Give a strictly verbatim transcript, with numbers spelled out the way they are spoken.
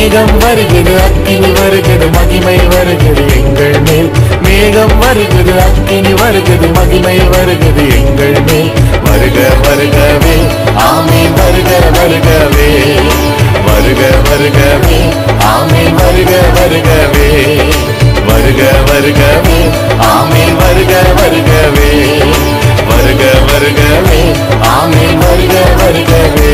மேகம் வருகிறது அக்கினி வருகிறது மகிமை வருகிறது எங்கள் மேல் மேகம் வருகிறது அக்கினி வருகிறது மகிமை வருகிறது எங்கள் மேல் வருக வருகவே ஆமென் வருக வருகவே வருக வருகவே ஆமென் வருக வருகவே வருக வருகவே ஆமென் வருக வருகவே வருக வருகவே ஆமென் வருக வருகவே